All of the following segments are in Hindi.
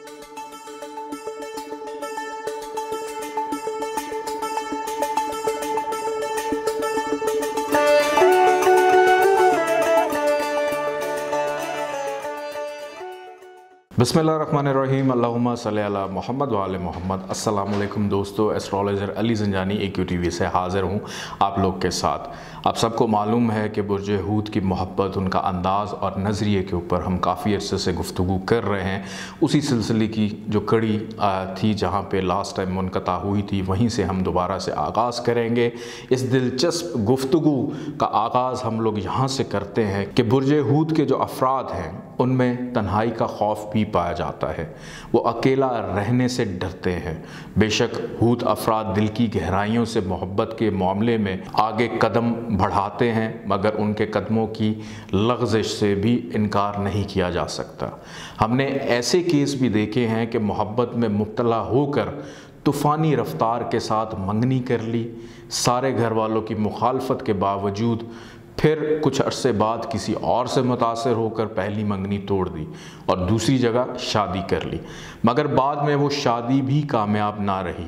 बिस्मिल्लाहिर्रहमानिर्रहीम, अल्लाहुम्मा सल्ली अला मोहम्मद व आले मोहम्मद। अस्सलाम वालेकुम दोस्तों, astrologer Ali Zanjani AQ TV से हाज़िर हूँ आप लोग के साथ। आप सबको मालूम है कि बुर्ज हूत की मोहब्बत, उनका अंदाज़ और नज़रिए के ऊपर हम काफ़ी अरसे से गुफ्तगू कर रहे हैं। उसी सिलसिले की जो कड़ी थी, जहाँ पे लास्ट टाइम मुनक़ता हुई थी, वहीं से हम दोबारा से आगाज़ करेंगे। इस दिलचस्प गुफ्तगू का आगाज़ हम लोग यहाँ से करते हैं कि बुर्ज हूत के जो अफराद हैं उनमें तन्हाई का खौफ भी पाया जाता है। वो अकेला रहने से डरते हैं। बेशक हूत अफराद दिल की गहराइयों से मोहब्बत के मामले में आगे कदम बढ़ाते हैं, मगर उनके कदमों की लग़ज़िश से भी इनकार नहीं किया जा सकता। हमने ऐसे केस भी देखे हैं कि मोहब्बत में मुब्तला होकर तूफ़ानी रफ्तार के साथ मंगनी कर ली, सारे घर वालों की मुखालफत के बावजूद फिर कुछ अरसे बाद किसी और से मुतासर होकर पहली मंगनी तोड़ दी और दूसरी जगह शादी कर ली, मगर बाद में वो शादी भी कामयाब ना रही।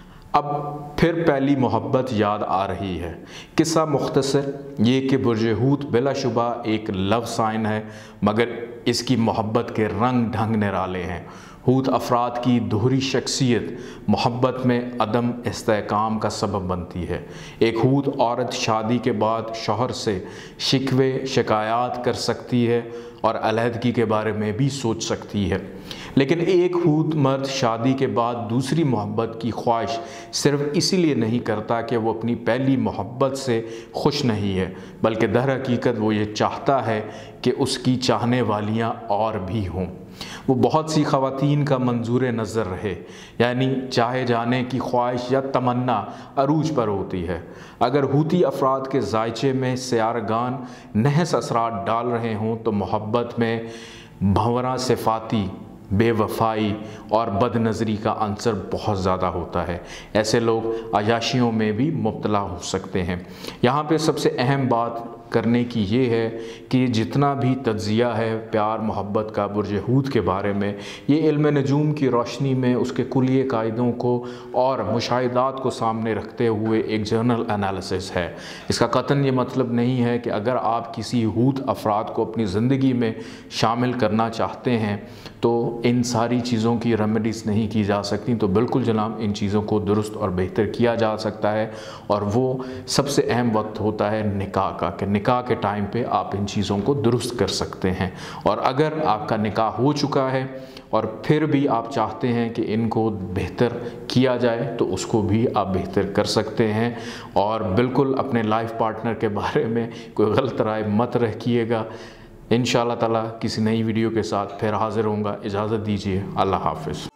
अब फिर पहली मोहब्बत याद आ रही है। किस्सा मुख्तसर ये कि बुर्ज हूत बिलाशुबा एक लव साइन है, मगर इसकी मोहब्बत के रंग ढंग निराले हैं। हूत अफराद की दोहरी शख्सियत मोहब्बत में अदम इस्तेहकाम का सबब बनती है। एक हूत औरत शादी के बाद शौहर से शिकवे शिकायत कर सकती है और अलहदगी के बारे में भी सोच सकती है, लेकिन एक हूत मर्द शादी के बाद दूसरी मोहब्बत की ख्वाहिश सिर्फ इसीलिए नहीं करता कि वो अपनी पहली मोहब्बत से खुश नहीं है, बल्कि दर हकीकत वो ये चाहता है कि उसकी चाहने वालियाँ और भी हों। वो बहुत सी ख़वातीन का मंजूर नज़र रहे, यानी चाहे जाने की ख्वाहिश या तमन्ना अरूज पर होती है। अगर हूती अफराद के जायचे में सियारगान नहस असरात डाल रहे हों तो मोहब्बत में भंवरा सिफाती, बेवफाई और बदनज़री का अंसर बहुत ज़्यादा होता है। ऐसे लोग अयाशियों में भी मुब्तला हो सकते हैं। यहाँ पे सबसे अहम बात करने की ये है कि जितना भी तज्ज़िया है प्यार मोहब्बत का बुर्ज हूत के बारे में, ये इल्म नजूम की रोशनी में उसके कुलिये कायदों को और मुशाहिदात को सामने रखते हुए एक जर्नल एनालिसिस है। इसका कतन ये मतलब नहीं है कि अगर आप किसी हूत अफराद को अपनी ज़िंदगी में शामिल करना चाहते हैं तो इन सारी चीज़ों की रेमेडीज़ नहीं की जा सकती। तो बिल्कुल जनाब, इन चीज़ों को दुरुस्त और बेहतर किया जा सकता है, और वो सबसे अहम वक्त होता है निकाह का, कि निकाह के टाइम पे आप इन चीज़ों को दुरुस्त कर सकते हैं। और अगर आपका निकाह हो चुका है और फिर भी आप चाहते हैं कि इनको बेहतर किया जाए तो उसको भी आप बेहतर कर सकते हैं। और बिल्कुल अपने लाइफ पार्टनर के बारे में कोई गलत राय मत रखिएगा। इंशाअल्लाह ताला किसी नई वीडियो के साथ फिर हाज़िर होऊंगा। इजाज़त दीजिए, अल्लाह हाफ़िज़।